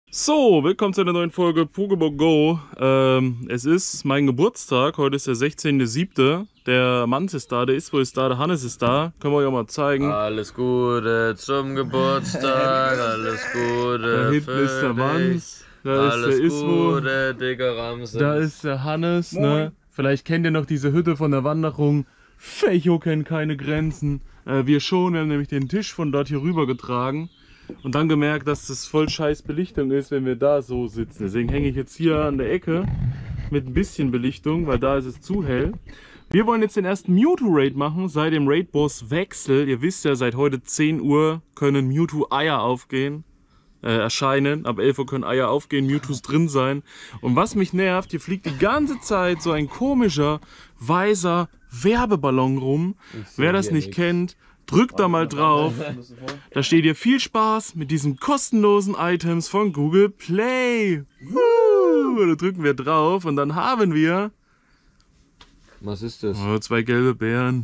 So, willkommen zu einer neuen Folge Pokémon Go. Es ist mein Geburtstag, heute ist der 16.07. Der Manz ist da, der Ispo ist da, der Hannes ist da. Können wir euch auch mal zeigen. Alles Gute zum Geburtstag, alles Gute Da hinten für ist der dich. Manz, da ist Alles der Ispo, Gute, dicker Ramses. da ist der Hannes. Ne? Vielleicht kennt ihr noch diese Hütte von der Wanderung. Fecho kennt keine Grenzen. Wir schon, wir haben nämlich den Tisch von dort hier rüber getragen. Und dann gemerkt, dass das voll scheiß Belichtung ist, wenn wir da so sitzen. Deswegen hänge ich jetzt hier an der Ecke mit ein bisschen Belichtung, weil da ist es zu hell. Wir wollen jetzt den ersten Mewtwo-Raid machen, seit dem Raid-Boss-Wechsel. Ihr wisst ja, seit heute 10 Uhr können Mewtwo-Eier aufgehen, erscheinen. Ab 11 Uhr können Eier aufgehen, Mewtwo's drin sein. Und was mich nervt, hier fliegt die ganze Zeit so ein komischer, weißer Werbeballon rum. Wer das nicht kennt, drückt da mal drauf. Da steht hier viel Spaß mit diesen kostenlosen Items von Google Play. Da drücken wir drauf und dann haben wir Was ist das? 2 gelbe Beeren.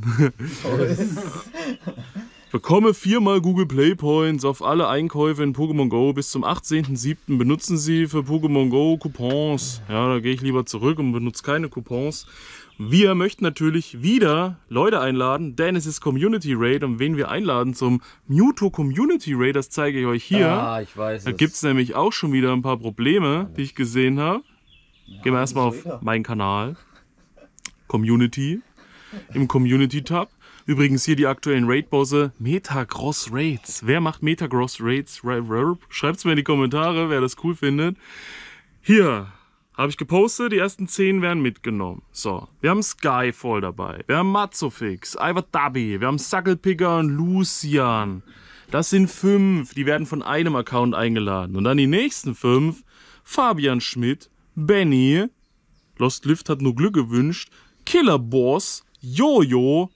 Bekomme 4-mal Google Play Points auf alle Einkäufe in Pokémon Go bis zum 18.07. Benutzen Sie für Pokémon Go Coupons. Ja, da gehe ich lieber zurück und benutze keine Coupons. Wir möchten natürlich wieder Leute einladen, denn es ist Community Raid und wen wir einladen zum Mewtwo Community Raid, das zeige ich euch hier. Ah, ich weiß Da es. gibt es nämlich auch schon wieder ein paar Probleme, die ich gesehen habe. Gehen wir erstmal auf meinen Kanal. Community. Im Community-Tab. Übrigens hier die aktuellen Raid-Bosse. Metagross Raids. Wer macht Metagross Raids? Schreibt es mir in die Kommentare, wer das cool findet. Hier habe ich gepostet, die ersten 10 werden mitgenommen. So, wir haben Skyfall dabei. Wir haben Mazzofix, Ivadabi, wir haben Sucklepicker und Lucian. Das sind 5, die werden von einem Account eingeladen. Und dann die nächsten 5, Fabian Schmidt, Benny, Lost Lift hat nur Glück gewünscht, Killer Boss, Jojo.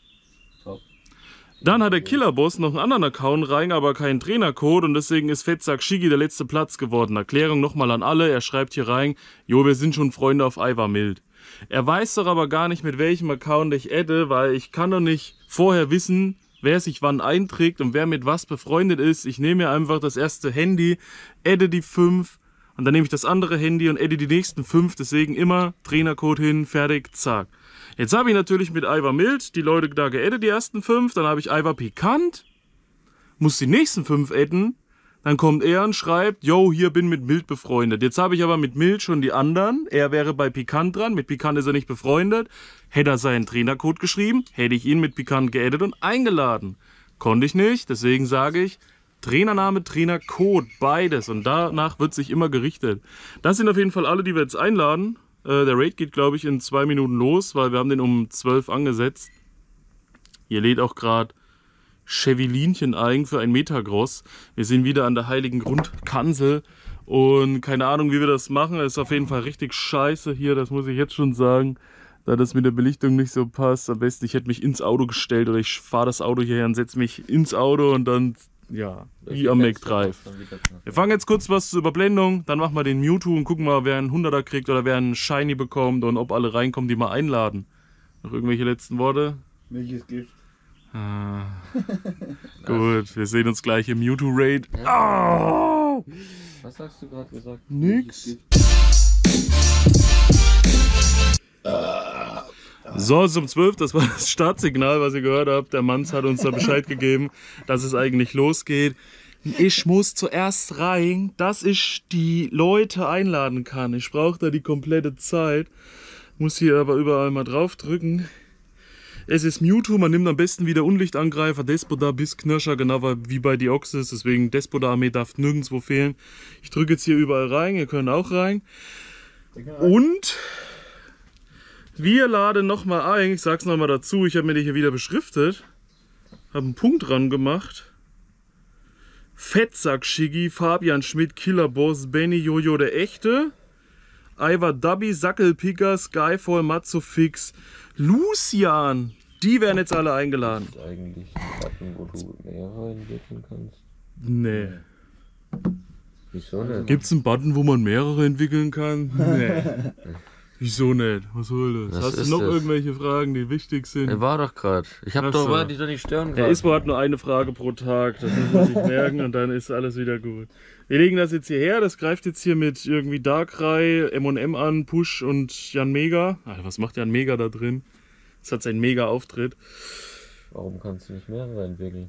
Dann hat der Killerboss noch einen anderen Account rein, aber keinen Trainercode und deswegen ist Fettsack Shigi der letzte Platz geworden. Erklärung nochmal an alle, er schreibt hier rein, jo, wir sind schon Freunde auf Mild. Er weiß doch aber gar nicht, mit welchem Account ich adde, weil ich kann doch nicht vorher wissen, wer sich wann einträgt und wer mit was befreundet ist. Ich nehme mir einfach das erste Handy, adde die 5 und dann nehme ich das andere Handy und adde die nächsten 5, deswegen immer Trainercode hin, fertig, zack. Jetzt habe ich natürlich mit Mild die Leute da geaddet, die ersten 5. Dann habe ich Pikant, muss die nächsten 5 adden. Dann kommt er und schreibt, yo, hier bin mit Mild befreundet. Jetzt habe ich aber mit Mild schon die anderen. Er wäre bei Pikant dran. Mit Pikant ist er nicht befreundet. Hätte er seinen Trainercode geschrieben, hätte ich ihn mit Pikant geaddet und eingeladen. Konnte ich nicht, deswegen sage ich, Trainername, Trainercode, beides. Und danach wird sich immer gerichtet. Das sind auf jeden Fall alle, die wir jetzt einladen. Der Raid geht, glaube ich, in 2 Minuten los, weil wir haben den um 12 angesetzt. Hier lädt auch gerade Chevilinchen ein für ein Metagross. Wir sind wieder an der heiligen Grundkansel und keine Ahnung, wie wir das machen. Es ist auf jeden Fall richtig scheiße hier, das muss ich jetzt schon sagen, da das mit der Belichtung nicht so passt. Am besten, ich hätte mich ins Auto gestellt oder ich fahre das Auto hierher und setze mich ins Auto und dann... Ja, wie am McDrive. Wir fangen jetzt kurz was zur Überblendung, dann machen wir den Mewtwo und gucken mal, wer einen 100er kriegt oder wer einen Shiny bekommt und ob alle reinkommen, die mal einladen. Noch irgendwelche letzten Worte? Welches Gift? Ah, gut, wir sehen uns gleich im Mewtwo-Raid. Oh! Was hast du gerade gesagt? Nix. So, es ist um 12, das war das Startsignal, was ihr gehört habt. Der Manz hat uns da Bescheid gegeben, dass es eigentlich losgeht. Ich muss zuerst rein, dass ich die Leute einladen kann. Ich brauche da die komplette Zeit. Muss hier aber überall mal drauf drücken. Es ist Mewtwo, man nimmt am besten wieder Unlichtangreifer, Despodar bis Knirscher, genau wie bei Deoxys. Deswegen Despodar-Armee darf nirgendwo fehlen. Ich drücke jetzt hier überall rein, ihr könnt auch rein. Und... wir laden nochmal ein, ich sag's nochmal dazu, ich habe mir die hier wieder beschriftet, habe einen Punkt dran gemacht. Fettsack Shigi, Fabian Schmidt, Killerboss, Benny Jojo der Echte, Ivadabi, Sucklepicker, Skyfall, Mazzofix, Lucian, die werden jetzt alle eingeladen. Das ist eigentlich ein Button, wo du mehrere entwickeln kannst. Nee. Wieso nicht? Gibt's einen Button, wo man mehrere entwickeln kann? Nee. Wieso nicht? Was soll das? Was Hast du ist noch das? irgendwelche Fragen, die wichtig sind? Er war doch gerade. Ich hab Ach doch, so. wollte dich doch nicht stören Der grad. ISPO hat nur eine Frage pro Tag, das muss man sich merken und dann ist alles wieder gut. Wir legen das jetzt hierher, das greift jetzt hier mit irgendwie Darkrai, M&M an, Push und Jan Mega. Alter, was macht Jan Mega da drin? Das hat seinen Mega-Auftritt. Warum kannst du nicht mehrere entwickeln?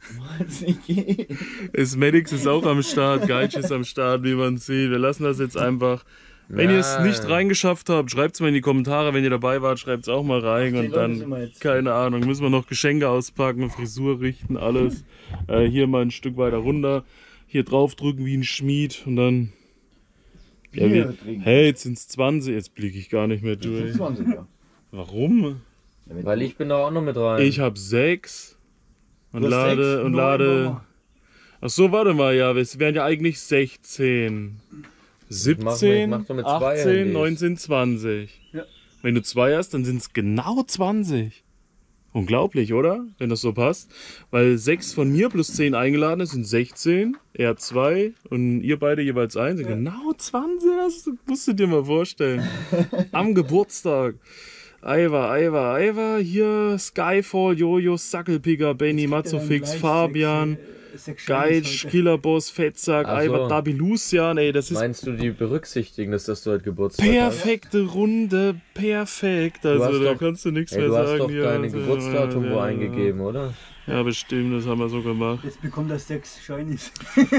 Smedix ist auch am Start, Geitsch ist am Start, wie man sieht. Wir lassen das jetzt einfach. Wenn ihr es nicht reingeschafft habt, schreibt es mal in die Kommentare. Wenn ihr dabei wart, schreibt es auch mal rein. Und dann, keine Ahnung, müssen wir noch Geschenke auspacken, Frisur richten, alles. Hier mal ein Stück weiter runter. Hier drauf drücken wie ein Schmied und dann... Ja, hey, jetzt sind es 20, jetzt blicke ich gar nicht mehr durch. 20, ja. Warum? Weil ich bin da auch noch mit rein. Ich habe 6 und Du hast lade 6, und 9 lade. Nummer. Ach so, warte mal, ja, es wären ja eigentlich 16. 17, mach doch mit zwei 18, Handys. 19, 20. Ja. Wenn du 2 hast, dann sind es genau 20. Unglaublich, oder? Wenn das so passt. Weil 6 von mir plus 10 eingeladen sind 16, er 2 und ihr beide jeweils 1. Genau 20, das musst du dir mal vorstellen. Am Geburtstag. Aiva, hier Skyfall, Jojo, Sackelpicker, Benny, Mazzofix, Fabian, Geitsch, Killerboss, Fettsack, Ach so. Aiva, Dabi, Lucian, ey, das ist Meinst du, die berücksichtigen das, dass du halt Geburtstag hast? perfekte Runde, perfekt. Also hast da doch- kannst du nichts Ey, mehr du hast sagen. doch hier. dein Geburtsdatum wo Ja, eingegeben, oder? Ja, bestimmt, das haben wir so gemacht. Jetzt bekommt er 6 Shinies.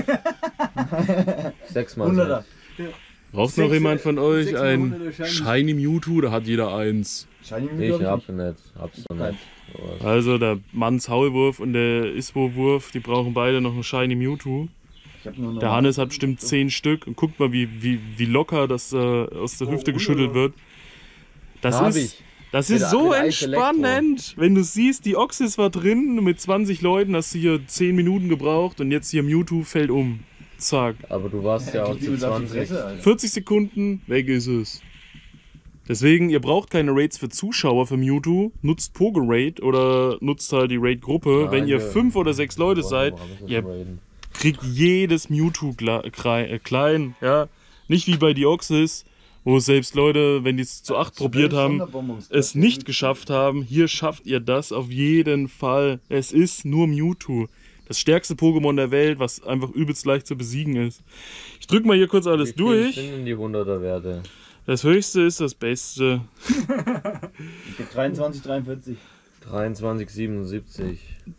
6 mal 100er. Braucht noch 6, jemand von euch 6 ein 100er Shiny Mewtwo? Da hat jeder eins. Shiny Ich Mewtwo hab's nicht. Hab's noch nicht. Sowas. Also der Manns Haulwurf und der Iswo-Wurf, die brauchen beide noch ein Shiny Mewtwo. Ich hab nur noch Der Hannes hat bestimmt 10 Stück und guckt mal, wie locker das aus der Hüfte geschüttelt wird. Das Hab ist, ich. das Mit- ist so mit Eis entspannend, wenn du siehst, die Oxys war drin, mit 20 Leuten hast du hier 10 Minuten gebraucht und jetzt hier Mewtwo fällt um. Zack. Aber du warst ja auch Gib zu ihm das auf die 20. Fresse, Alter. 40 Sekunden, weg ist es. Deswegen, ihr braucht keine Raids für Zuschauer für Mewtwo. Nutzt Pogo-Raid oder nutzt halt die Raid-Gruppe. Nein, Wenn ihr wir- 5 oder 6 Leute seid, ihr kriegt jedes Mewtwo klein. Ja? Nicht wie bei Deoxys, wo selbst Leute, wenn die es zu 8 probiert haben, es nicht geschafft haben. Hier schafft ihr das auf jeden Fall. Es ist nur Mewtwo. Das stärkste Pokémon der Welt, was einfach übelst leicht zu besiegen ist. Ich drück mal hier kurz alles durch. Wie sind denn die 100er Werte? Das höchste ist das Beste. 23, 43. 23,77.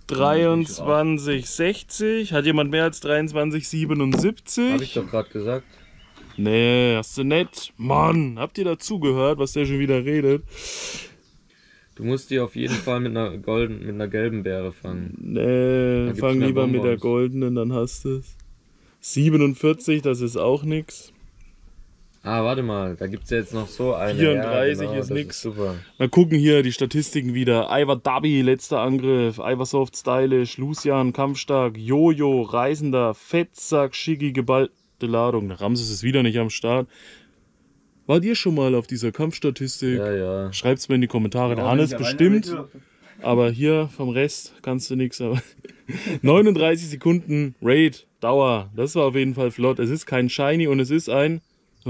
23,60. Hat jemand mehr als 23,77? Hab ich doch gerade gesagt. Nee, hast du nicht. Mann, habt ihr dazugehört, was der schon wieder redet? Du musst die auf jeden Fall mit einer gelben Beere fangen. Nee, gibt's fang mehr lieber mit der Bonbons. goldenen, dann hast du es. 47, das ist auch nix. Ah, warte mal, da gibt's ja jetzt noch so eine. 34 ist das nix. super. Mal gucken hier die Statistiken wieder. Ivar Dabi, letzter Angriff. Ivarsoft, Stylish, Lucian, Kampfstark, Jojo, Reisender, Fettsack, Shiggy, geballte Ladung. Der Ramses ist wieder nicht am Start. Wart ihr schon mal auf dieser Kampfstatistik? Ja, ja. Schreibt's mir in die Kommentare. Der Hannes bestimmt. Aber hier vom Rest kannst du nichts. 39 Sekunden Raid, Dauer. Das war auf jeden Fall flott. Es ist kein Shiny und es ist ein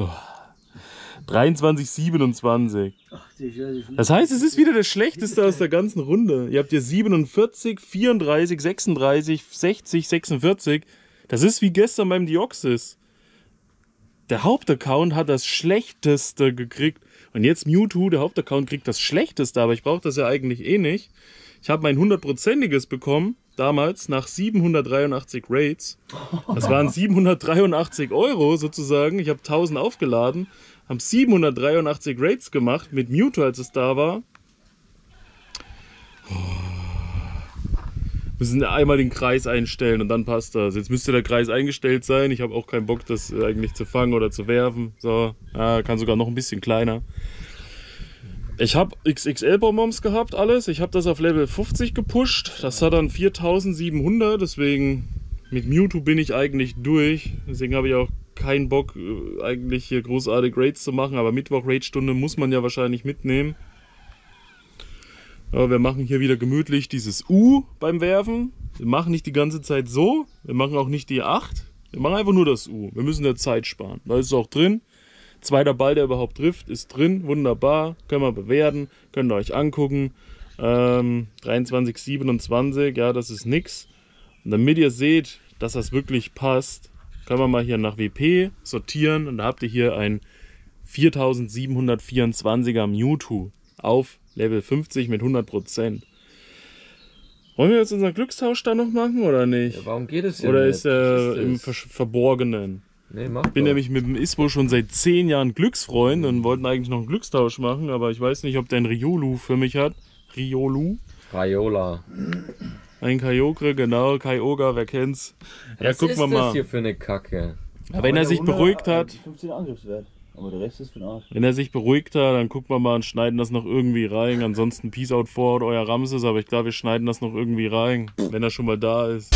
23,27. Das heißt, es ist wieder der schlechteste aus der ganzen Runde. Ihr habt hier 47, 34, 36, 60, 46. Das ist wie gestern beim Deoxys. Der Hauptaccount hat das Schlechteste gekriegt. Und jetzt Mewtwo, der Hauptaccount, kriegt das Schlechteste. Aber ich brauche das ja eigentlich eh nicht. Ich habe mein 100%iges bekommen, damals, nach 783 Raids. Das waren 783 Euro sozusagen. Ich habe 1000 aufgeladen, haben 783 Raids gemacht mit Mewtwo, als es da war. Müssen einmal den Kreis einstellen und dann passt das. Jetzt müsste der Kreis eingestellt sein. Ich habe auch keinen Bock, das eigentlich zu fangen oder zu werfen. So, kann sogar noch ein bisschen kleiner. Ich habe XXL-Bonbons gehabt, alles. Ich habe das auf Level 50 gepusht. Das hat dann 4700. Deswegen mit Mewtwo bin ich eigentlich durch. Deswegen habe ich auch keinen Bock, eigentlich hier großartig Raids zu machen. Aber Mittwoch-Raid-Stunde muss man ja wahrscheinlich mitnehmen. Aber wir machen hier wieder gemütlich dieses U beim Werfen. Wir machen nicht die ganze Zeit so. Wir machen auch nicht die 8. Wir machen einfach nur das U. Wir müssen ja Zeit sparen. Da ist es auch drin. Zweiter Ball, der überhaupt trifft, ist drin. Wunderbar. Können wir bewerten. Könnt ihr euch angucken. 23,27. Ja, das ist nix. Und damit ihr seht, dass das wirklich passt, können wir mal hier nach WP sortieren. Und da habt ihr hier ein 4724er Mewtwo auf Level 50 mit 100%. Wollen wir jetzt unseren Glückstausch da noch machen oder nicht? Ja, warum geht es hier oder nicht? ist er im Verborgenen? Nee, mach Ich bin nämlich mit dem Isbo schon seit 10 Jahren Glücksfreund und wollten eigentlich noch einen Glückstausch machen, aber ich weiß nicht, ob der einen Riolu für mich hat. Riolu? Raiola. Ein Kyogre, genau, Kyogre, wer kennt's? Ja, Was gucken ist wir das mal. hier für eine Kacke? Ja, wenn er sich beruhigt hat, 15 Angriffswert. Aber der Rest ist für den Arsch. wenn er sich beruhigt hat, dann gucken wir mal und schneiden das noch irgendwie rein. Ansonsten Peace out Forward, euer Ramses, aber ich glaube, wir schneiden das noch irgendwie rein, wenn er schon mal da ist.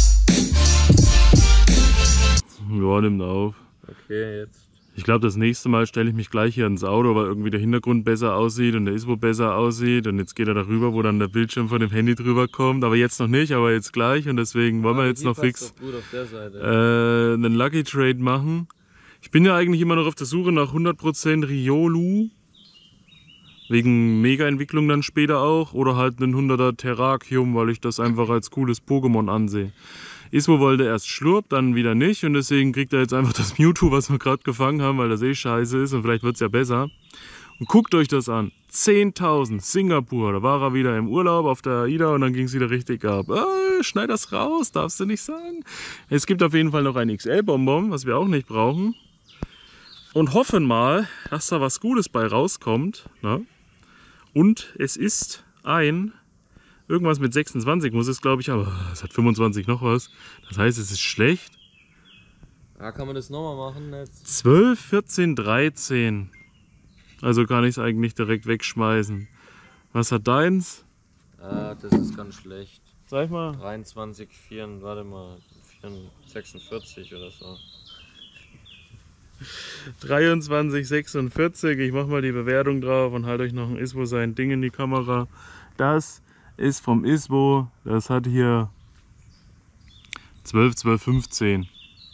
Ja, nimmt auf. Okay, jetzt. Ich glaube, das nächste Mal stelle ich mich gleich hier ins Auto, weil irgendwie der Hintergrund besser aussieht und der Isbo besser aussieht. Und jetzt geht er darüber, wo dann der Bildschirm von dem Handy drüber kommt. Aber jetzt noch nicht, aber jetzt gleich. Und deswegen wollen wir jetzt noch fix Gut auf der Seite. einen Lucky Trade machen. Ich bin ja eigentlich immer noch auf der Suche nach 100% Riolu. Wegen Mega-Entwicklung dann später auch. Oder halt einen 100er Terrakium, weil ich das einfach als cooles Pokémon ansehe. Ismo wollte erst Schlurp, dann wieder nicht. Und deswegen kriegt er jetzt einfach das Mewtwo, was wir gerade gefangen haben, weil das eh scheiße ist. Und vielleicht wird es ja besser. Und guckt euch das an. 10.000, Singapur. Da war er wieder im Urlaub auf der AIDA und dann ging es wieder richtig ab. Schneid das raus, darfst du nicht sagen. Es gibt auf jeden Fall noch ein XL-Bonbon, was wir auch nicht brauchen. Und hoffen mal, dass da was Gutes bei rauskommt. Ne? Und es ist ein... Irgendwas mit 26 muss es, glaube ich, aber es hat 25 noch was. Das heißt, es ist schlecht. Ja, kann man das nochmal machen jetzt? 12, 14, 13. Also kann ich es eigentlich direkt wegschmeißen. Was hat deins? Das ist ganz schlecht. Sag mal. 23, 4, warte mal, 46 oder so. 23, 46. Ich mache mal die Bewertung drauf und halte euch noch ein Isbo sein Ding in die Kamera. Das ist vom Isbo. Das hat hier 12, 12, 15.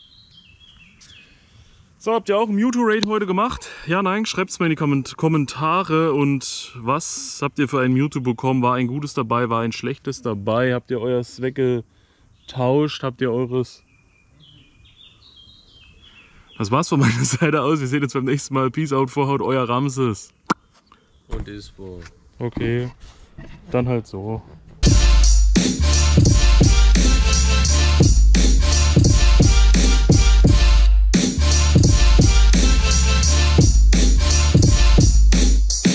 So, habt ihr auch ein Mewtwo-Raid heute gemacht? Ja, nein, schreibt es mal in die Kommentare. Und was habt ihr für ein Mewtwo bekommen? War ein gutes dabei? War ein schlechtes dabei? Habt ihr eures weggetauscht? Habt ihr eures... Das war's von meiner Seite aus. Wir sehen uns beim nächsten Mal. Peace out, Vorhaut, euer Ramses. Und Isbo. Okay, dann halt so.